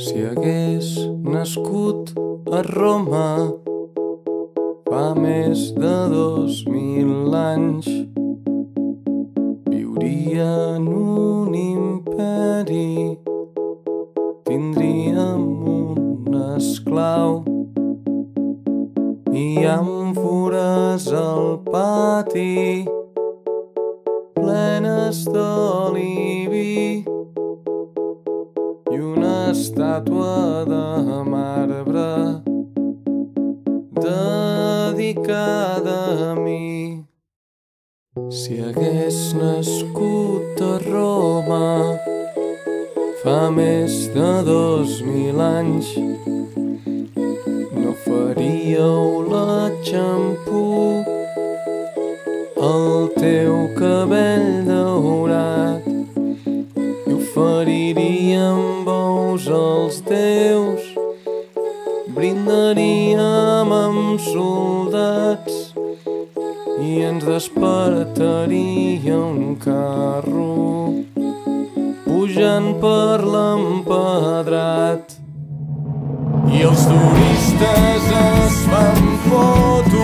Si hagués nascut a Roma fa més de 2000 anys, viuria en un imperi, tindríem un esclau i àmfores al pati plenes d'oli i vi i una estàtua de marbre dedicada a mi. Si hagués nascut a Roma fa més de 2000 anys, no faríeu l'exampú al teu cabell daurat i oferiríem bous als déus, brindaríem amb soldats i ens despertaria un carro pujant per l'empedrat i els turistes es fan fotos